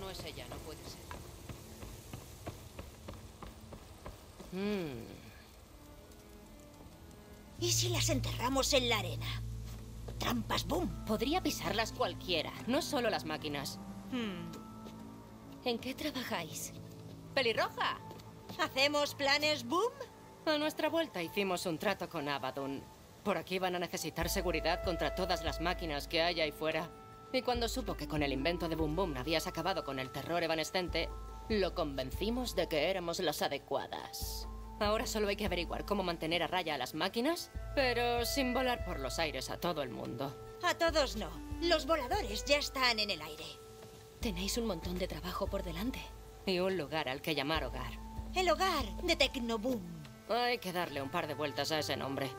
No es ella, no puede ser. ¿Y si las enterramos en la arena? Trampas, boom. Podría pisarlas cualquiera, no solo las máquinas. ¿En qué trabajáis? ¡Pelirroja! ¿Hacemos planes, boom? A nuestra vuelta hicimos un trato con Abaddon. Por aquí van a necesitar seguridad contra todas las máquinas que hay ahí fuera. Y cuando supo que con el invento de Boom Boom habías acabado con el terror evanescente, lo convencimos de que éramos las adecuadas. Ahora solo hay que averiguar cómo mantener a raya a las máquinas, pero sin volar por los aires a todo el mundo. A todos no. Los voladores ya están en el aire. Tenéis un montón de trabajo por delante. Y un lugar al que llamar hogar. El hogar de Tecnoboom. Hay que darle un par de vueltas a ese nombre.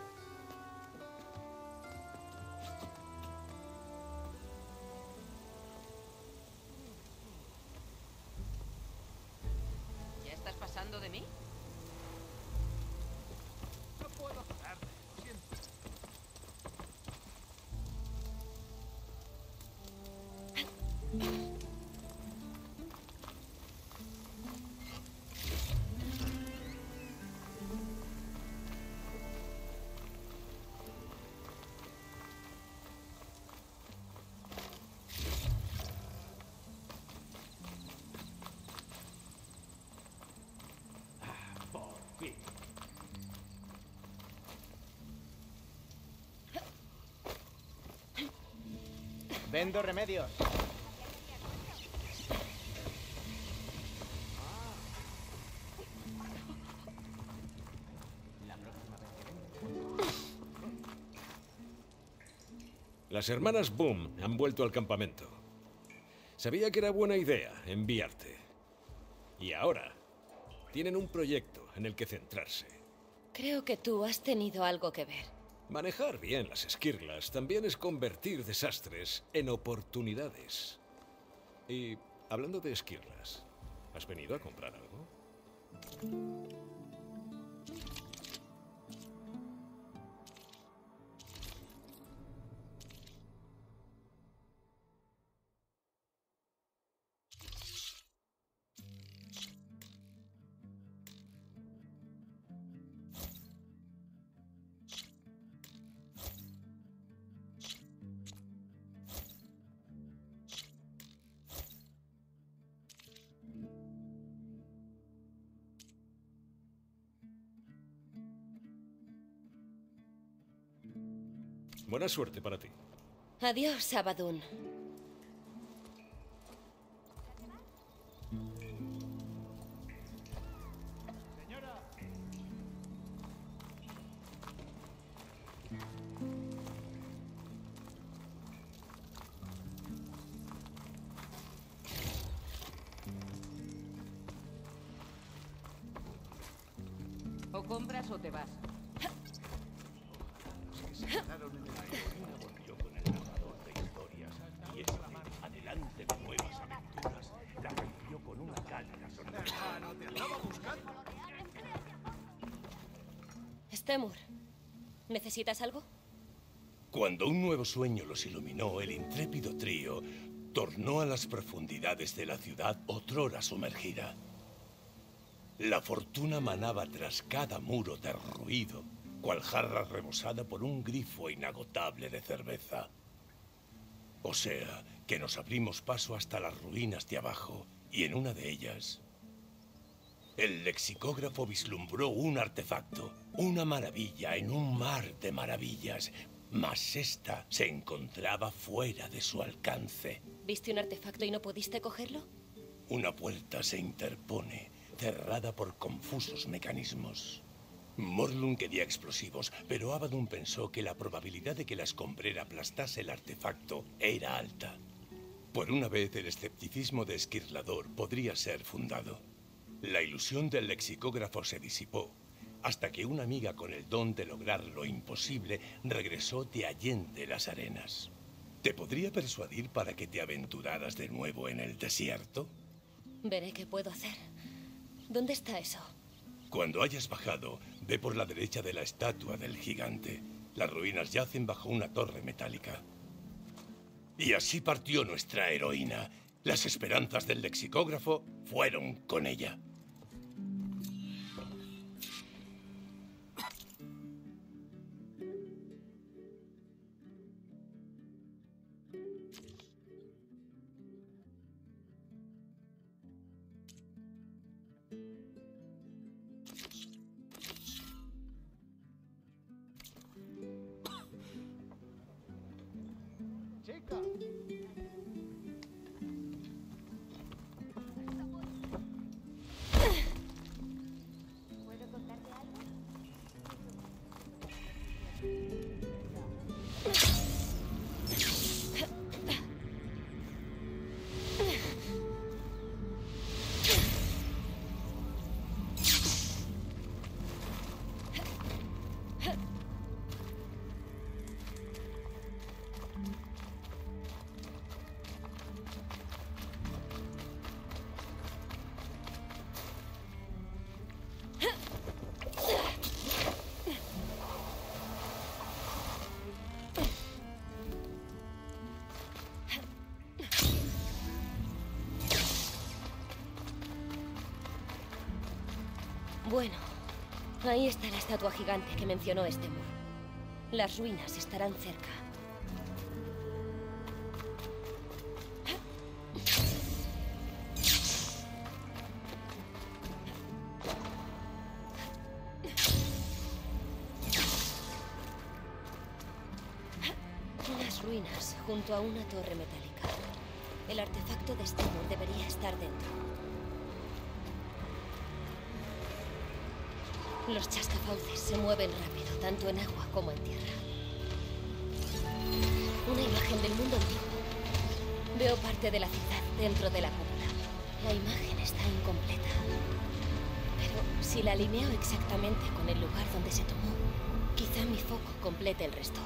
¿Ya estás pasando de mí? No puedo pararme, lo siento. Por fin. Vendo remedios. Las hermanas Boom han vuelto al campamento. Sabía que era buena idea enviarte. Y ahora tienen un proyecto en el que centrarse. Creo que tú has tenido algo que ver. Manejar bien las esquirlas también es convertir desastres en oportunidades. Y hablando de esquirlas, ¿has venido a comprar algo? Buena suerte para ti. Adiós, Abaddon. Señora. O compras o te vas. Se quedaron en el aire. Volvió con el narrador de historias y este, adelante de nuevas aventuras, la recibió con una cálida sonrisa. Hermano, te andaba buscando. Stemur, ¿necesitas algo? Cuando un nuevo sueño los iluminó, el intrépido trío tornó a las profundidades de la ciudad otrora sumergida. La fortuna manaba tras cada muro derruido, cual jarra rebosada por un grifo inagotable de cerveza. O sea, que nos abrimos paso hasta las ruinas de abajo, y en una de ellas, el lexicógrafo vislumbró un artefacto, una maravilla en un mar de maravillas, mas esta se encontraba fuera de su alcance. ¿Viste un artefacto y no pudiste cogerlo? Una puerta se interpone, cerrada por confusos mecanismos. Morlun quería explosivos, pero Abaddon pensó que la probabilidad de que la escombrera aplastase el artefacto era alta. Por una vez, el escepticismo de Esquirlador podría ser fundado. La ilusión del lexicógrafo se disipó, hasta que una amiga con el don de lograr lo imposible regresó de allende las arenas. ¿Te podría persuadir para que te aventuraras de nuevo en el desierto? Veré qué puedo hacer. ¿Dónde está eso? Cuando hayas bajado, ve por la derecha de la estatua del gigante. Las ruinas yacen bajo una torre metálica. Y así partió nuestra heroína, Las esperanzas del lexicógrafo fueron con ella. Chica. Bueno, ahí está la estatua gigante que mencionó Stemur. Las ruinas estarán cerca. Unas ruinas junto a una torre metálica. El artefacto de Stemur debería estar dentro. Los chascafauces se mueven rápido, tanto en agua como en tierra. Una imagen del mundo antiguo. Veo parte de la ciudad dentro de la cúpula. La imagen está incompleta. Pero si la alineo exactamente con el lugar donde se tomó, quizá mi foco complete el resto.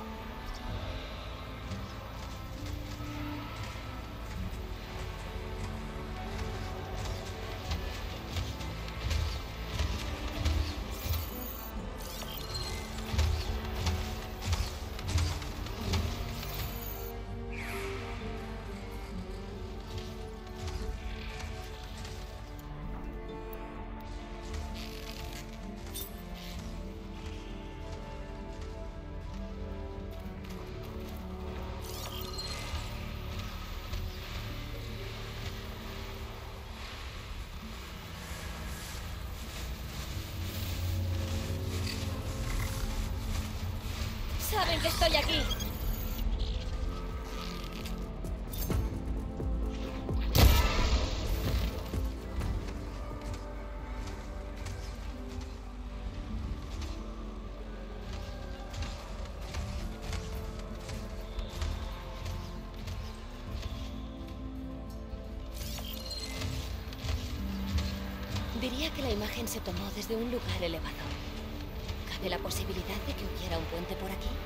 ¡Saben que estoy aquí! Diría que la imagen se tomó desde un lugar elevado. ¿Cabe la posibilidad de que hubiera un puente por aquí?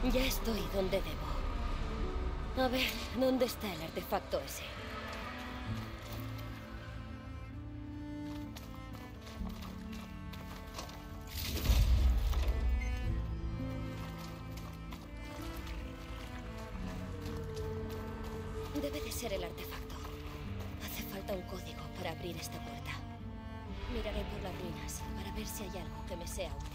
Ya estoy donde debo. A ver, ¿dónde está el artefacto ese? Debe de ser el artefacto. Hace falta un código para abrir esta puerta. Miraré por las ruinas para ver si hay algo que me sea útil.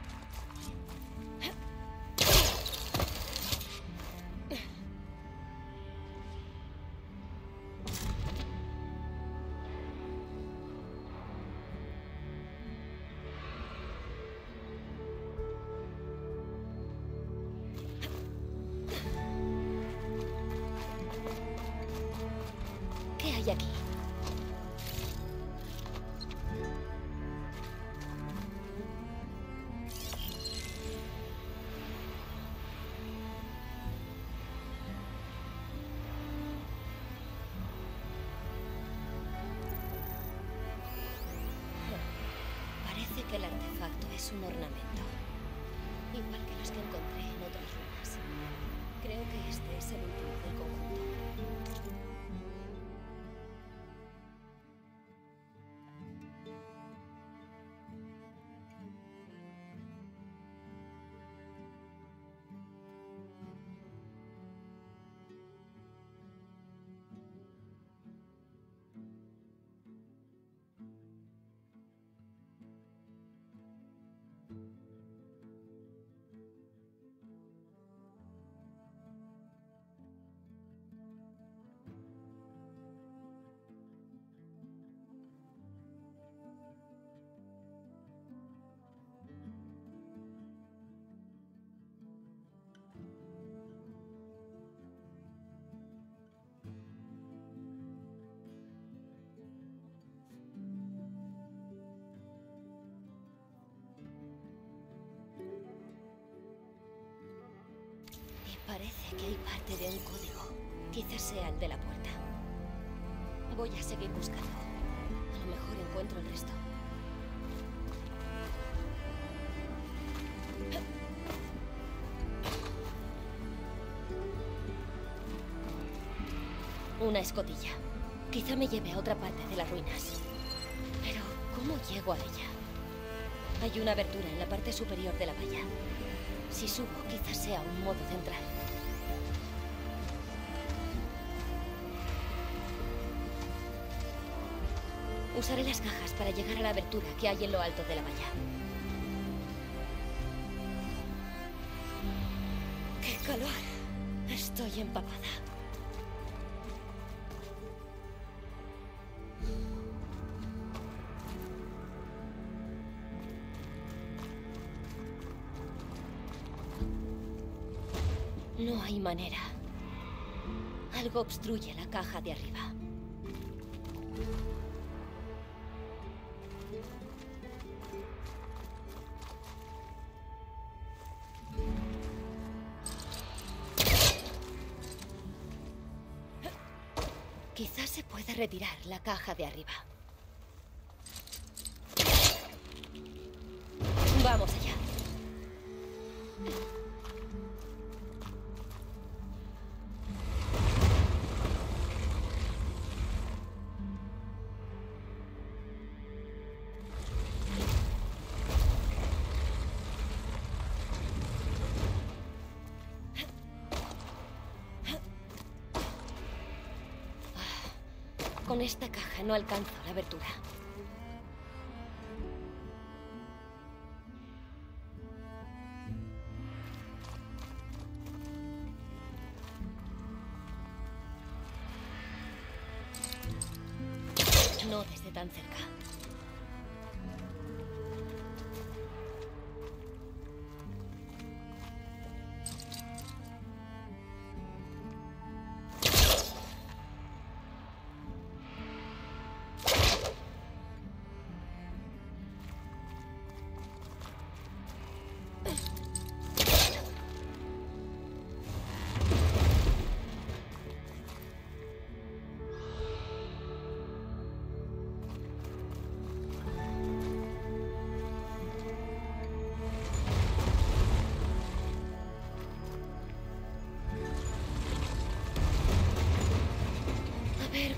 ¿Qué hay aquí? Parece que el artefacto es un ornamento, igual que los que encontré en otras ruinas. Creo que este es el último del conjunto. Parece que hay parte de un código. Quizás sea el de la puerta. Voy a seguir buscando. A lo mejor encuentro el resto. Una escotilla. Quizá me lleve a otra parte de las ruinas. Pero, ¿cómo llego a ella? Hay una abertura en la parte superior de la valla. Si subo, quizás sea un modo central. Usaré las cajas para llegar a la abertura que hay en lo alto de la valla. ¡Qué calor! Estoy empapada. No hay manera. Algo obstruye la caja de arriba. Quizás se pueda retirar la caja de arriba. Vamos allá. Con esta caja no alcanzo la abertura. No desde tan cerca.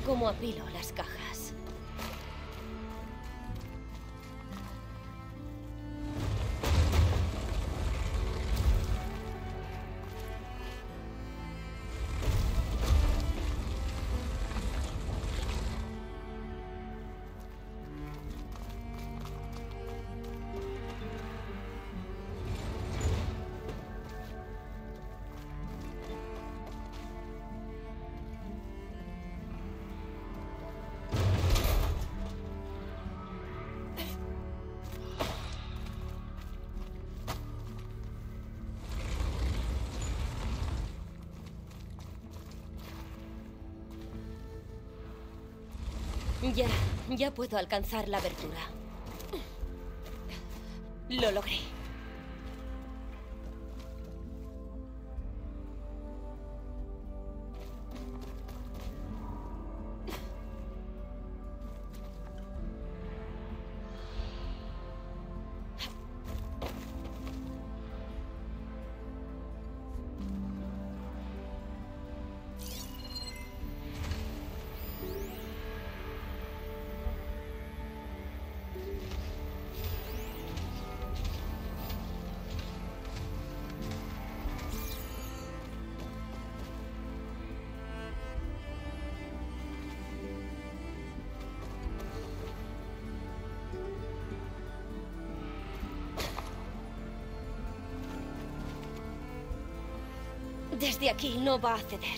cómo apilo las cajas. Ya puedo alcanzar la abertura. Lo logré. Desde aquí no va a ceder.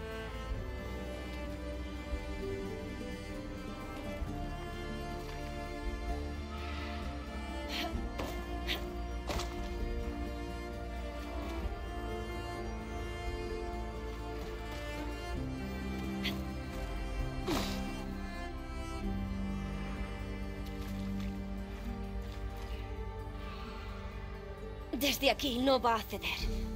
Desde aquí no va a ceder.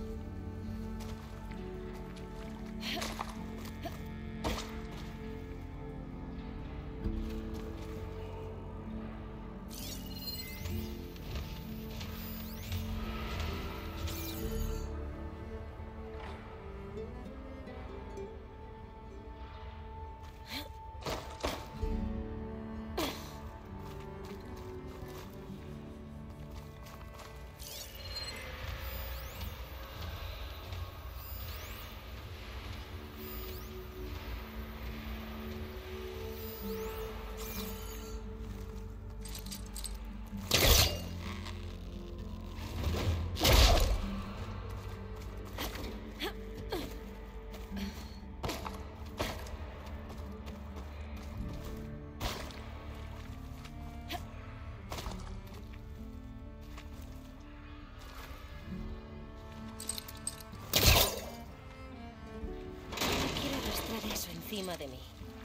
Encima de mí.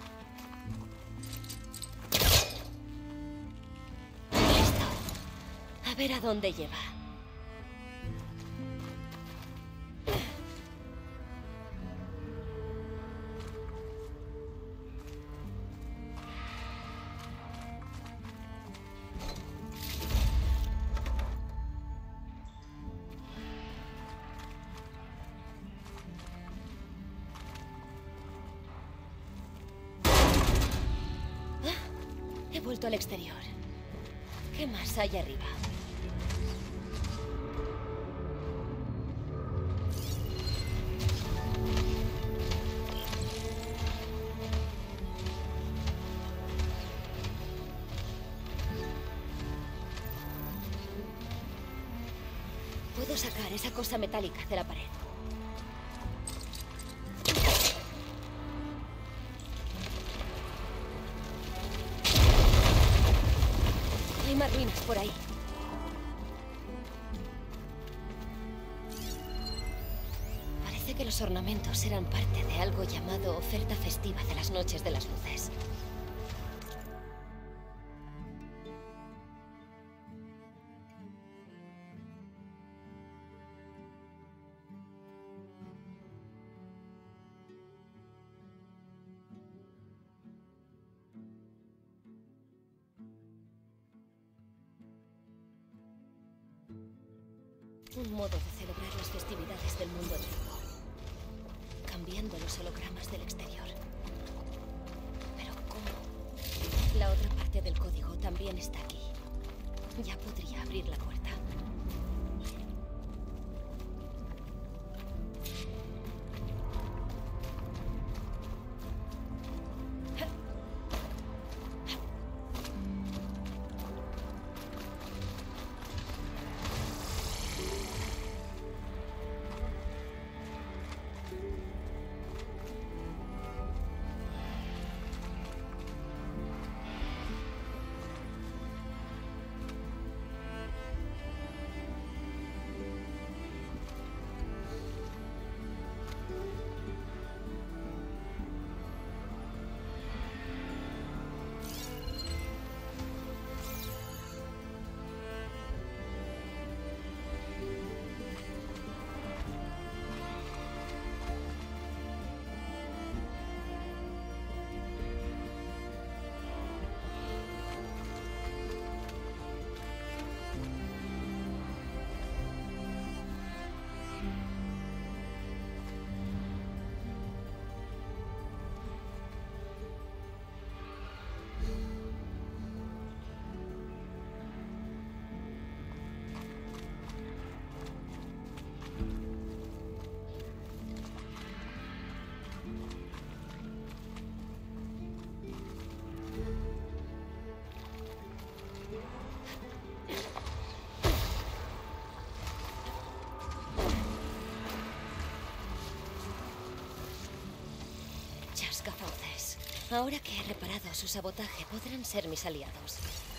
Listo. A ver a dónde lleva. He vuelto al exterior. ¿Qué más hay arriba? Puedo sacar esa cosa metálica de la pared. Hay más ruinas por ahí. Parece que los ornamentos eran parte de algo llamado oferta festiva de las noches de las luces. Un modo de celebrar las festividades del mundo antiguo, cambiando los hologramas del exterior. La otra parte del código también está aquí. Ya podría abrir la puerta. Chascafauces. Ahora que he reparado su sabotaje, podrán ser mis aliados.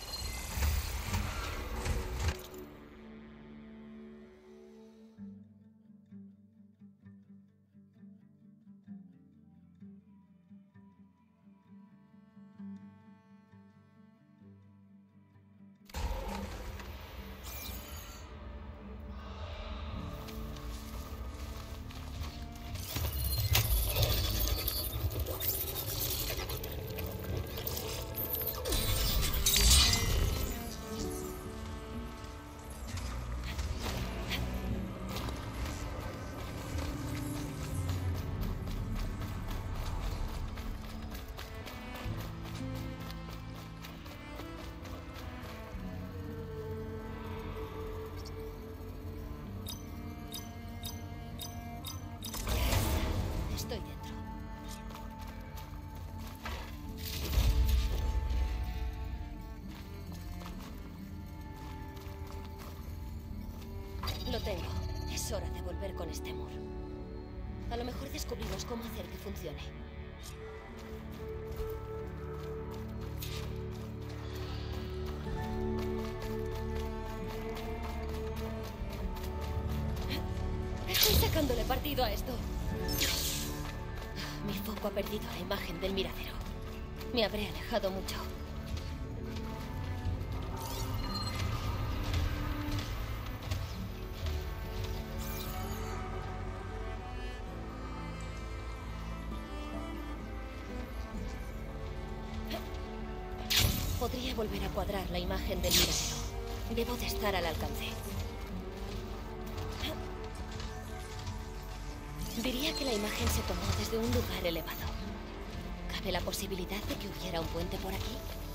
Estoy dentro. Lo tengo. Es hora de volver con este muro. A lo mejor descubrimos cómo hacer que funcione. Estoy sacándole partido a esto. Mi foco ha perdido la imagen del miradero. Me habré alejado mucho. Podría volver a cuadrar la imagen del miradero. Debo de estar al alcance. Diría que la imagen se tomó desde un lugar elevado. ¿Cabe la posibilidad de que hubiera un puente por aquí?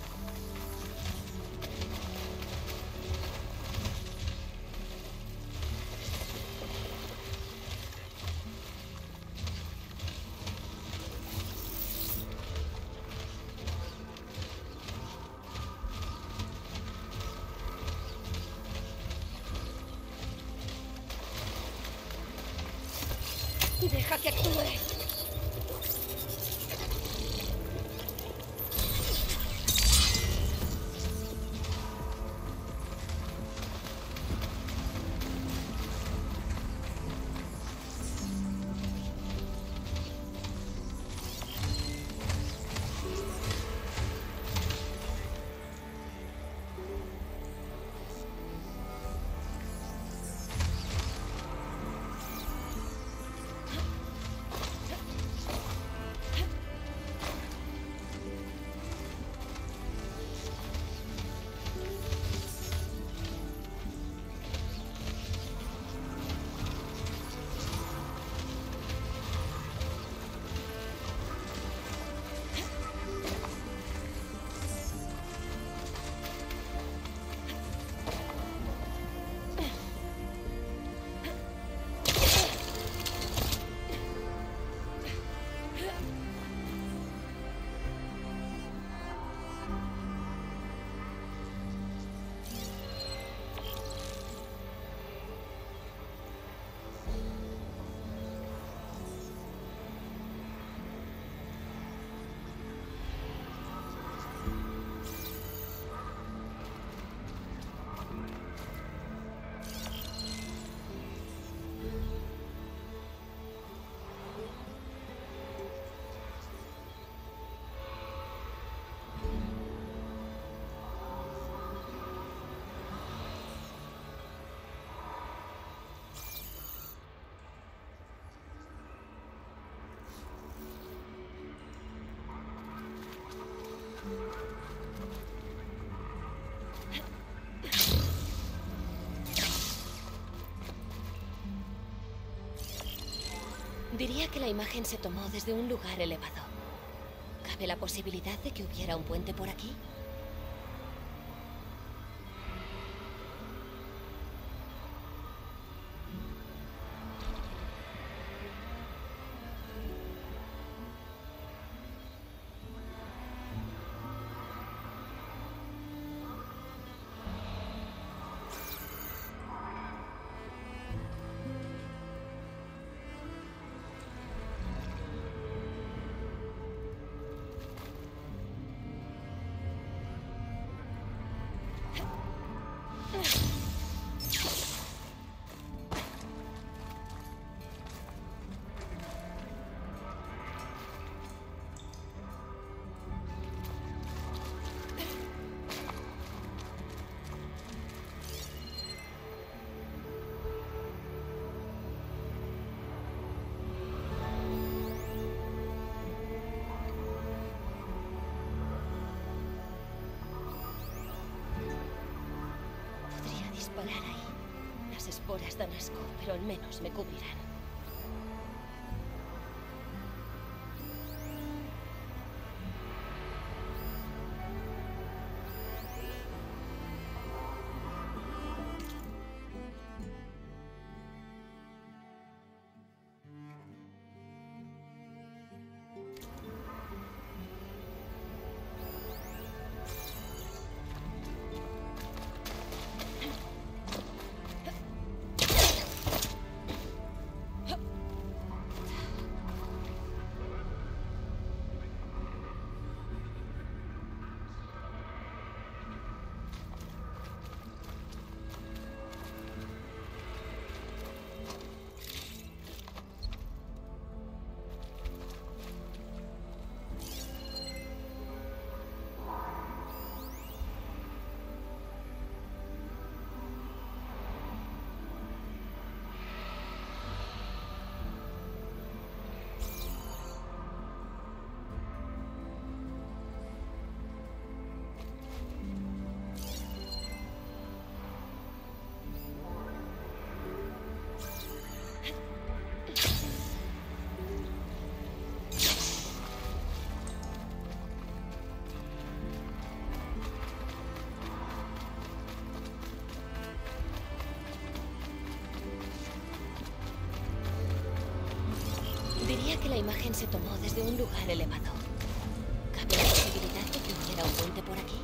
Deja que actúe. Diría que la imagen se tomó desde un lugar elevado. ¿Cabe la posibilidad de que hubiera un puente por aquí? Podría disparar ahí. Las esporas dan asco, pero al menos me cubrirán. Diría que la imagen se tomó desde un lugar elevado. ¿Cabe la posibilidad de que hubiera un puente por aquí?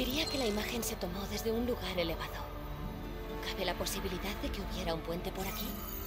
Diría que la imagen se tomó desde un lugar elevado. ¿Cabe la posibilidad de que hubiera un puente por aquí?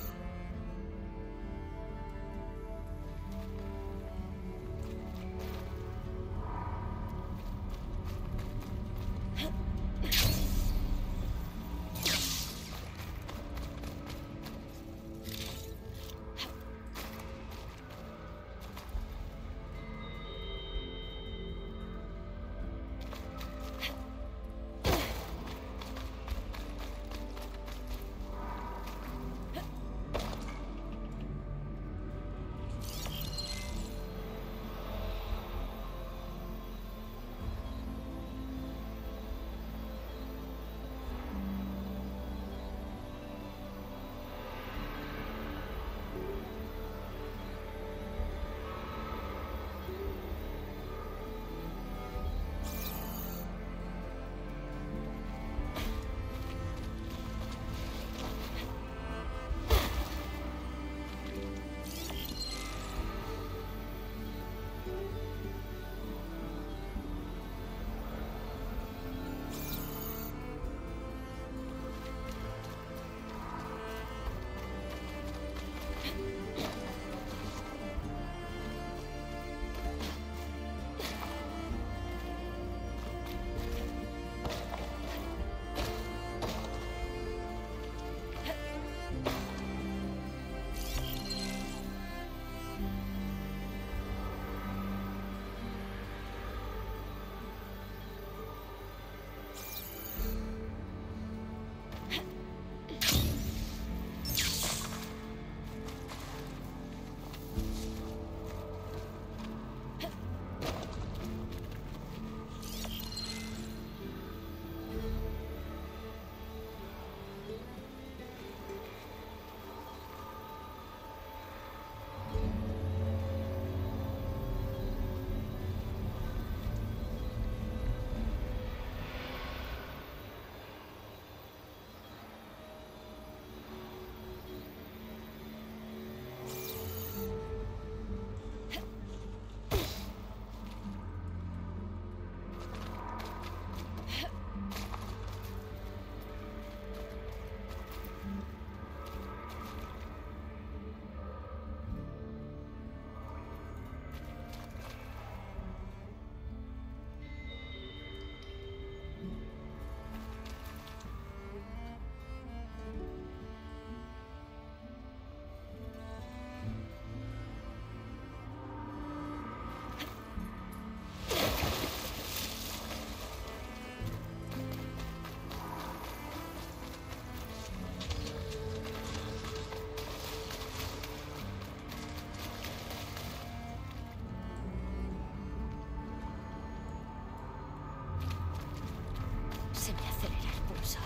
Se me acelera el pulso.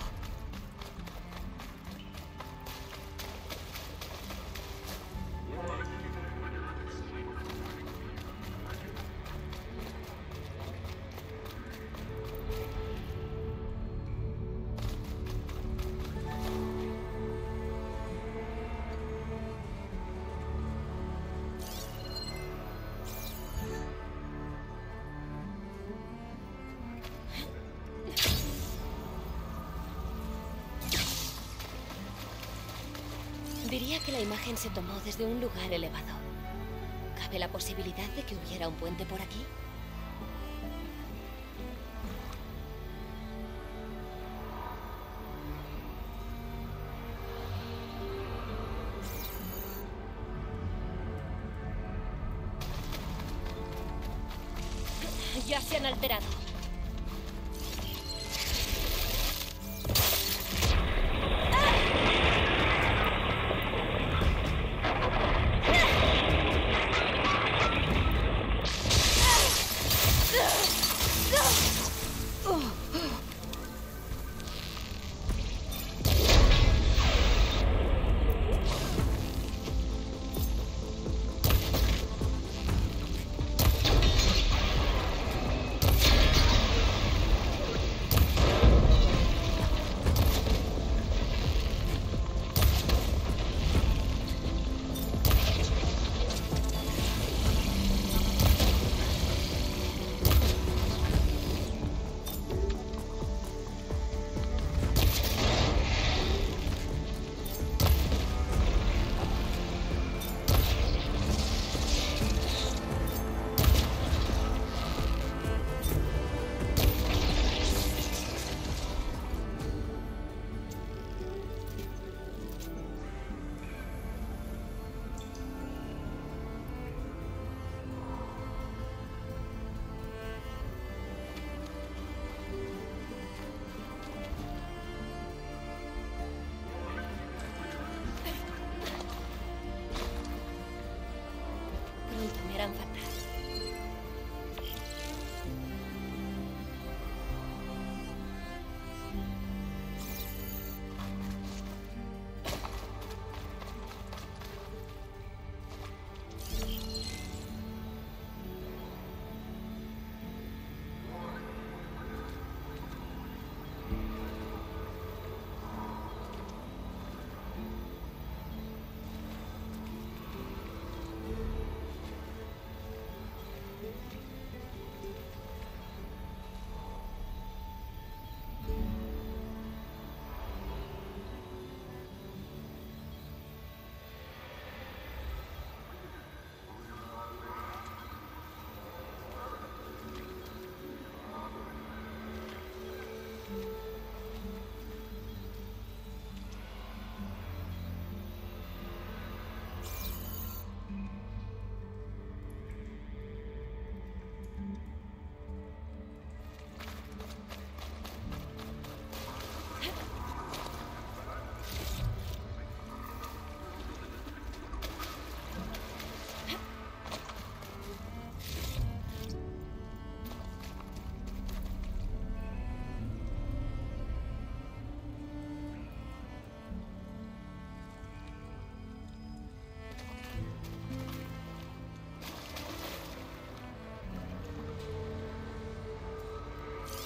Diría que la imagen se tomó desde un lugar elevado. ¿Cabe la posibilidad de que hubiera un puente por aquí? Ya se han alterado.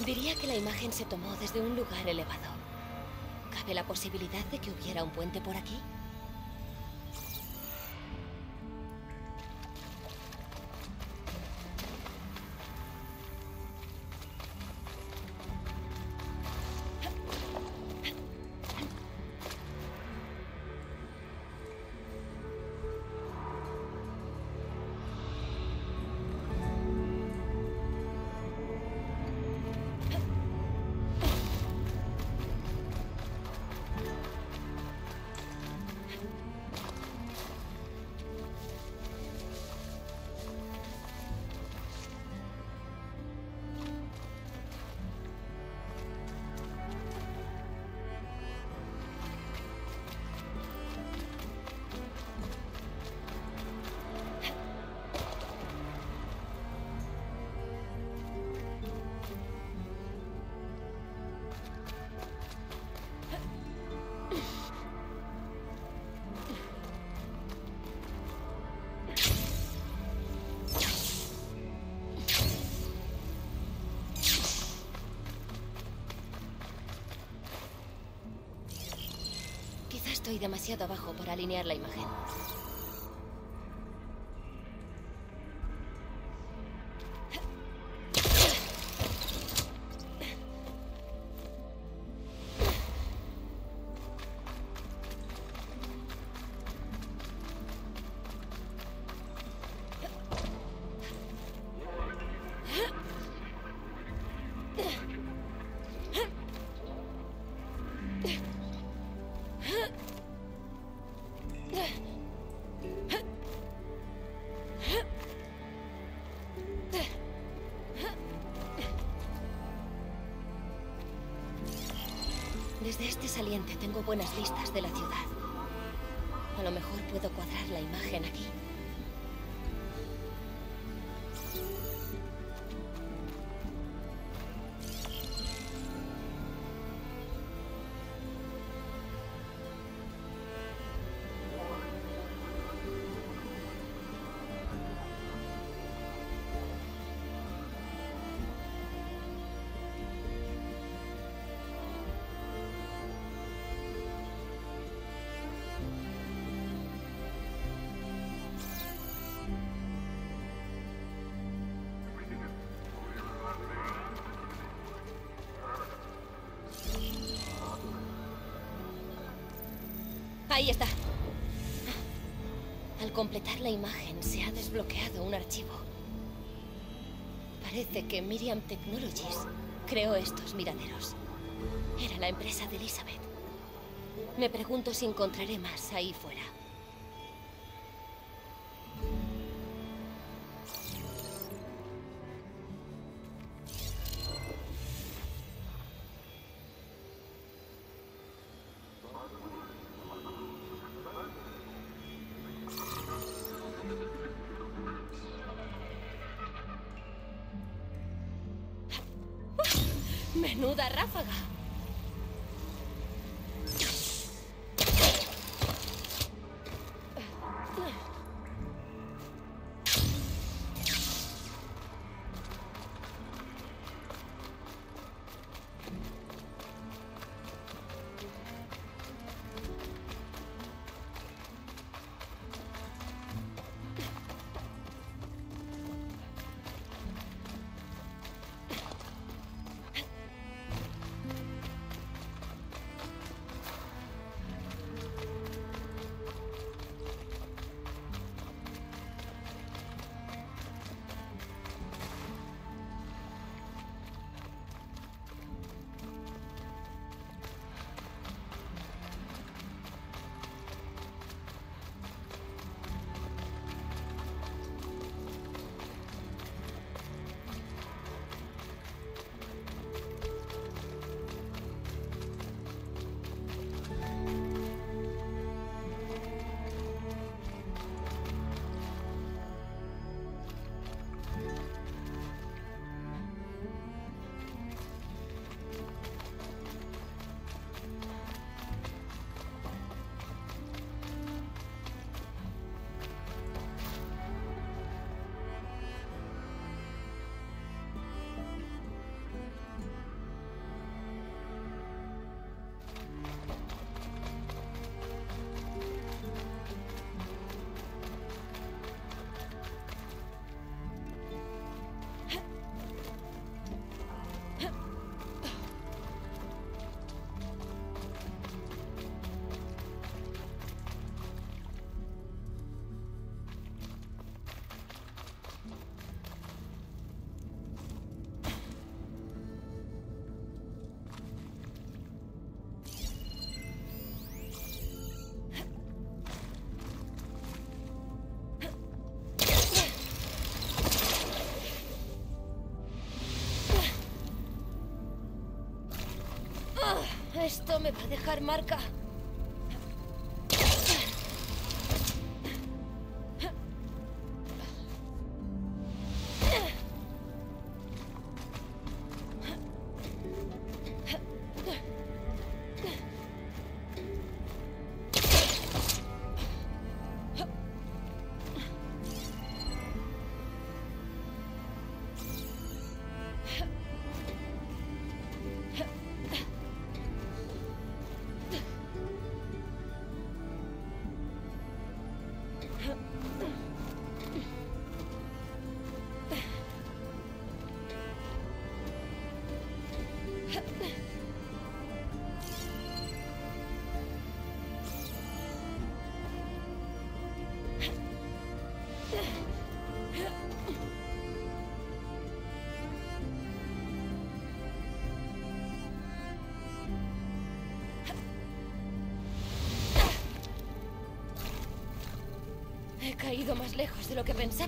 Diría que la imagen se tomó desde un lugar elevado. ¿Cabe la posibilidad de que hubiera un puente por aquí? Quizá estoy demasiado abajo para alinear la imagen. Desde este saliente tengo buenas vistas de la ciudad. A lo mejor puedo cuadrar la imagen aquí. Ahí está. Al completar la imagen se ha desbloqueado un archivo. Parece que Miriam Technologies creó estos miraderos. Era la empresa de Elizabeth. Me pregunto si encontraré más ahí fuera. ¡Menuda ráfaga! Esto me va a dejar marca. He caído más lejos de lo que pensaba.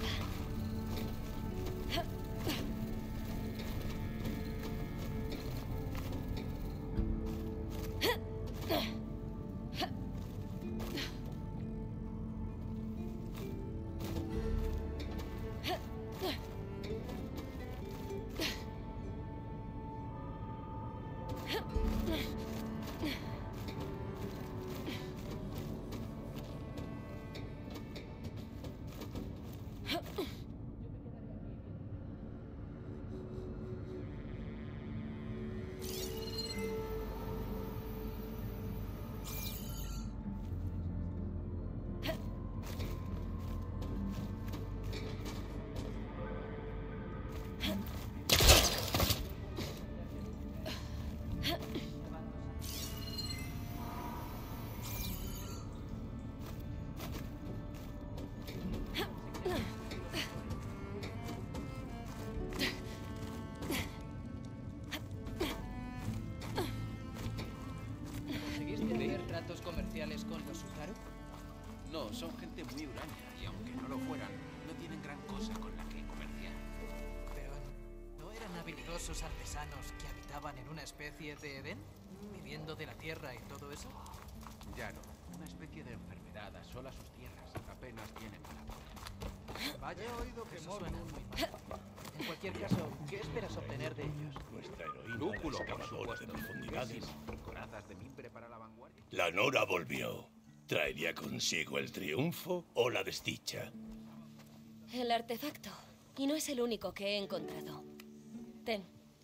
Comerciales con los Suzaru? No, son gente muy huraña y aunque no lo fueran, no tienen gran cosa con la que comerciar. Pero ¿no eran habilidosos artesanos que habitaban en una especie de Edén? ¿Viviendo de la tierra y todo eso? Ya no, una especie de enfermedad asola sus tierras. Apenas tienen palabra. Vaya, he oído que eso suena muy mal. En cualquier caso, ¿qué esperas obtener de ellos? Nuestra heroína, Lúpulo, la por excavadora de supuesto. profundidades. Corazas de mimbre para la vanguardia. La Nora volvió. ¿Traería consigo el triunfo o la desdicha? El artefacto. Y no es el único que he encontrado. Ten.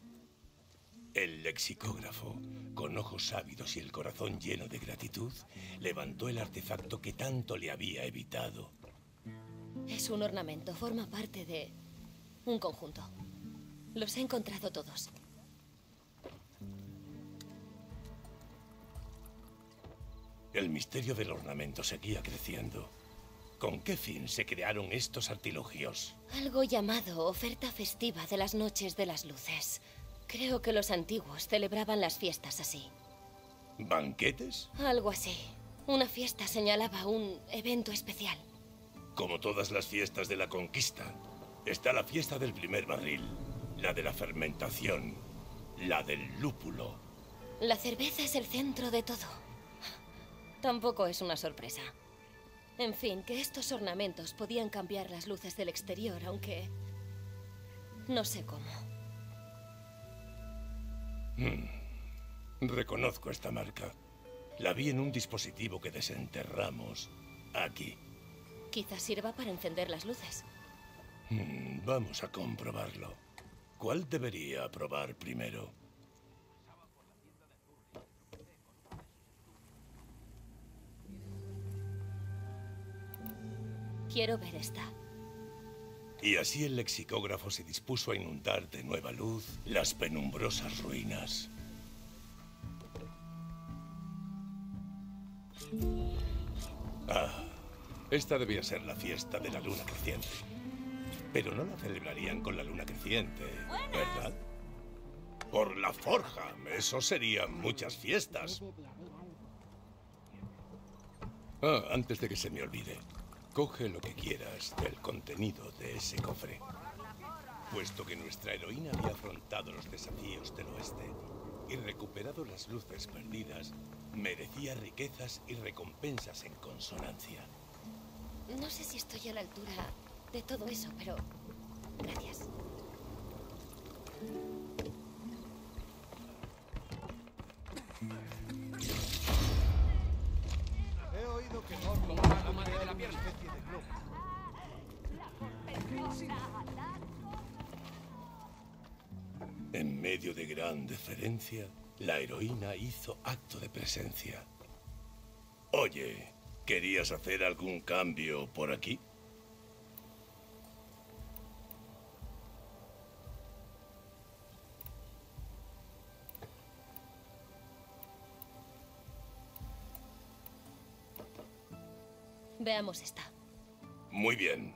El lexicógrafo, con ojos ávidos y el corazón lleno de gratitud, levantó el artefacto que tanto le había evitado. Es un ornamento. Forma parte de un conjunto. Los he encontrado todos. El misterio del ornamento seguía creciendo. ¿Con qué fin se crearon estos artilugios? Algo llamado oferta festiva de las noches de las luces. Creo que los antiguos celebraban las fiestas así. ¿Banquetes? Algo así. Una fiesta señalaba un evento especial. Como todas las fiestas de la conquista, está la fiesta del primer barril, la de la fermentación, la del lúpulo. La cerveza es el centro de todo. Tampoco es una sorpresa. En fin, que estos ornamentos podían cambiar las luces del exterior, aunque no sé cómo. Reconozco esta marca. La vi en un dispositivo que desenterramos aquí. Quizás sirva para encender las luces. Vamos a comprobarlo. ¿Cuál debería probar primero? Quiero ver esta. Y así el lexicógrafo se dispuso a inundar de nueva luz las penumbrosas ruinas. Esta debía ser la fiesta de la luna creciente. Pero no la celebrarían con la luna creciente, ¿verdad? Por la forja. Eso serían muchas fiestas. Antes de que se me olvide. Coge lo que quieras del contenido de ese cofre. Puesto que nuestra heroína había afrontado los desafíos del oeste, y recuperado las luces perdidas, merecía riquezas y recompensas en consonancia. No sé si estoy a la altura de todo eso, pero... gracias. He oído que Thor va a crear una especie de globo. En medio de gran deferencia, la heroína hizo acto de presencia. Oye, ¿querías hacer algún cambio por aquí? Veamos esta. Muy bien.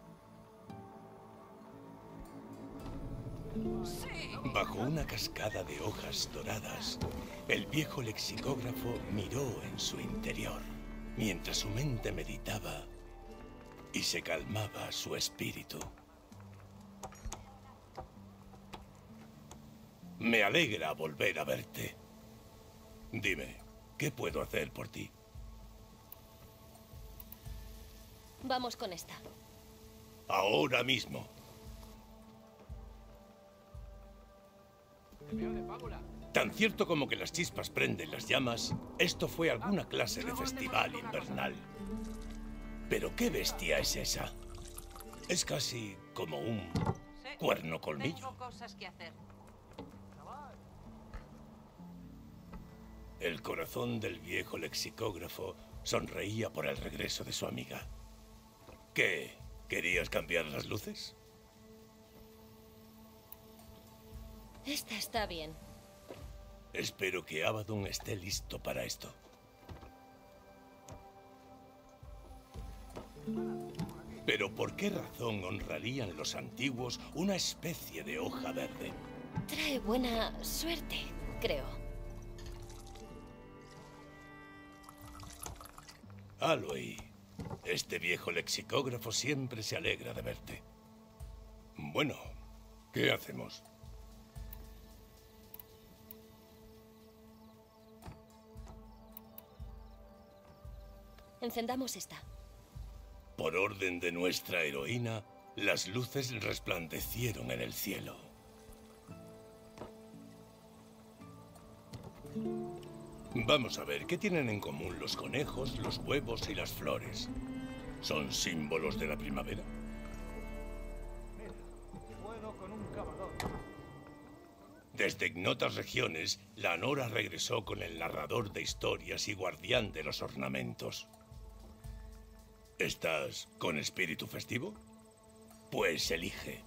Bajo una cascada de hojas doradas, el viejo lexicógrafo miró en su interior, mientras su mente meditaba y se calmaba su espíritu. Me alegra volver a verte. Dime, ¿qué puedo hacer por ti? Vamos con esta. Ahora mismo. Tan cierto como que las chispas prenden las llamas, esto fue alguna clase de festival invernal. ¿Pero qué bestia es esa? Es casi como un cuerno colmillo. Tengo cosas que hacer. El corazón del viejo lexicógrafo sonreía por el regreso de su amiga. ¿Qué? ¿Querías cambiar las luces? Esta está bien. Espero que Abaddon esté listo para esto. Pero ¿por qué razón honrarían los antiguos una especie de hoja verde? Trae buena suerte, creo. Aloy, este viejo lexicógrafo siempre se alegra de verte. Bueno, ¿qué hacemos? Encendamos esta. Por orden de nuestra heroína, las luces resplandecieron en el cielo. Vamos a ver, ¿qué tienen en común los conejos, los huevos y las flores? ¿Son símbolos de la primavera? Puedo con un cavador. Desde ignotas regiones, la Nora regresó con el narrador de historias y guardián de los ornamentos. ¿Estás con espíritu festivo? Pues elige.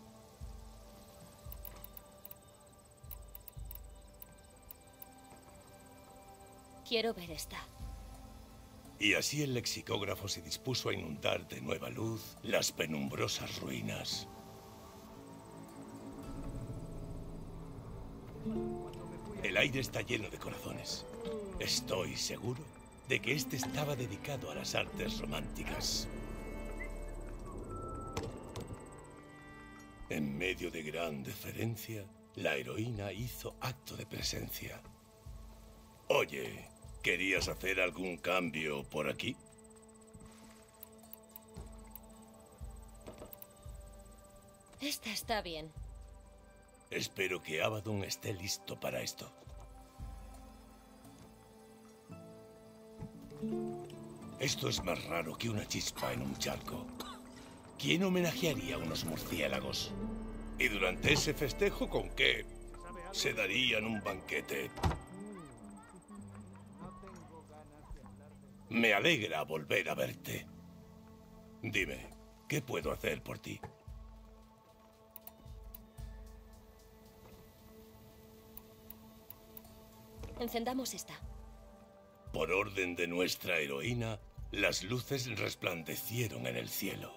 Quiero ver esta. Y así el lexicógrafo se dispuso a inundar de nueva luz las penumbrosas ruinas. El aire está lleno de corazones. Estoy seguro de que este estaba dedicado a las artes románticas. En medio de gran deferencia, la heroína hizo acto de presencia. Oye, ¿querías hacer algún cambio por aquí? Esta está bien. Espero que Abaddon esté listo para esto. Esto es más raro que una chispa en un charco. ¿Quién homenajearía a unos murciélagos? Y durante ese festejo, ¿con qué se darían un banquete? Me alegra volver a verte. Dime, ¿qué puedo hacer por ti? Encendamos esta. Por orden de nuestra heroína, las luces resplandecieron en el cielo.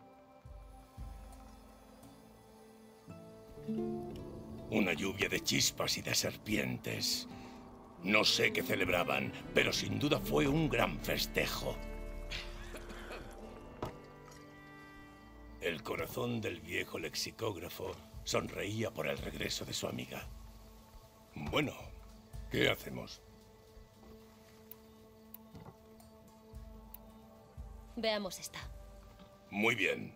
Una lluvia de chispas y de serpientes. No sé qué celebraban, pero sin duda fue un gran festejo. El corazón del viejo lexicógrafo sonreía por el regreso de su amiga. Bueno, ¿Qué hacemos? Veamos esta. Muy bien.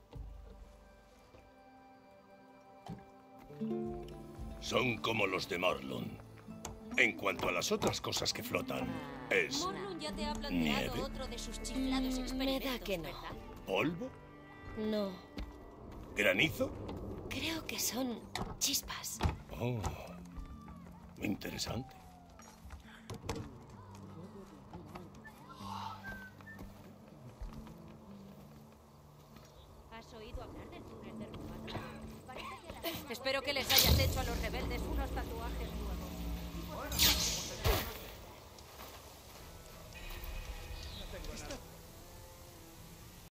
Son como los de Morlun. En cuanto a las otras cosas que flotan, es Morlun ya te ha planteado nieve, otro de sus chiflados Me experimentos, da que no. ¿verdad? polvo, No. granizo. Creo que son chispas. Oh, interesante. ¿Has oído hablar del túnel derrumbado? Parece que la... Espero que les hayas hecho a los rebeldes unos tatuajes nuevos.